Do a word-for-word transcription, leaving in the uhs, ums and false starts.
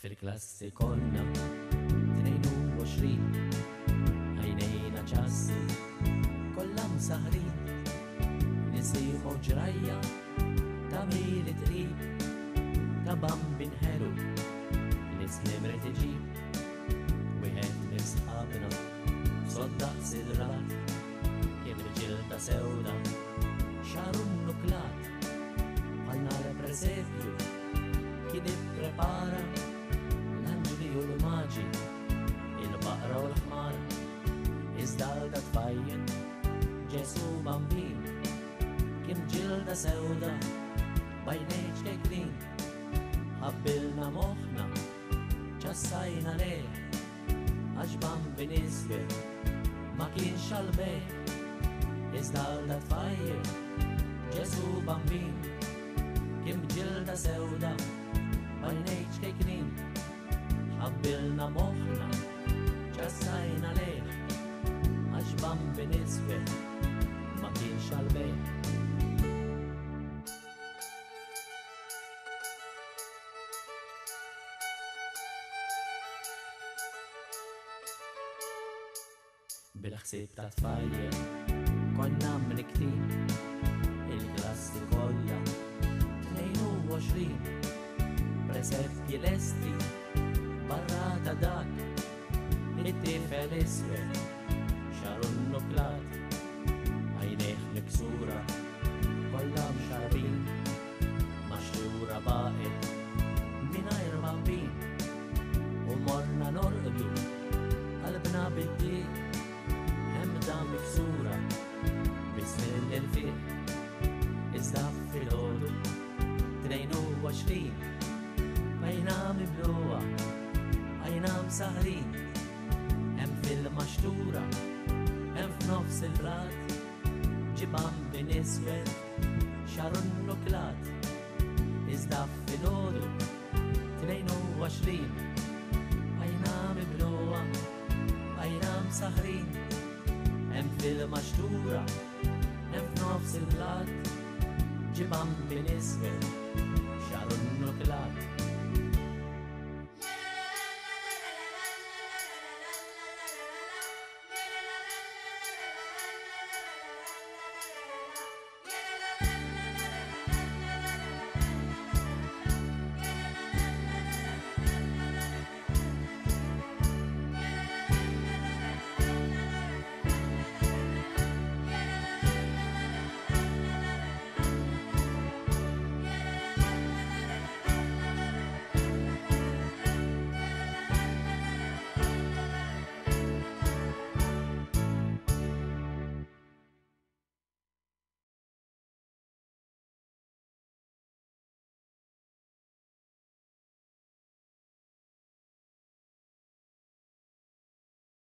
fil-klassi konna tnejn u għoxrin ħajnejna ċassi kollha msaħrin nisimu ġrajja ta' mili trib ta' bambin ħelu nislimri tiġib wieħed minn sħabna soddaq silrat kien ġilda sewda xarun nuklat għal-nar presepju kien ipprepara l-anġli u l-maġi il-baqra u l-ħmar iżda tfajjen Ġesu bambin kien ġilda sewda bajnejġ keklin ħabbilna moħna ċassajna leħ għax bambin iswed ma kien xalbeħ iżda tfajjen Ġesu bambin kien ġilda sewda bajnejġ keklin ħabbilna moħna ċassajna leħ għax bambin iswed ma kien xalbeħ. Bil-ħsieb ta' tfajjen konna mniktin il-klassi kollha tnejn u għoxrin presepji lesti barra ta' dak it-tifel iswed xarun nuklat għajnejh miksura kollha mxarbin maxrura baqet mingħajr bambin u morna norqdu qalbna bid-dik hemda miksura bismil il-fiq iżda fil-ħodu tnejn u għoxrin bajna mibluwa għajna msaħrin hemm fil-maxtura hemm f'nofs il-blat ġi bambin iswed xarun nuklat iżda fil-ħodu tnejn u għoxrin bajna mibluwa għajna msaħrin hemm fil-maxtura hemm f'nofs il-blat ġi bambin iswed xarun nuklat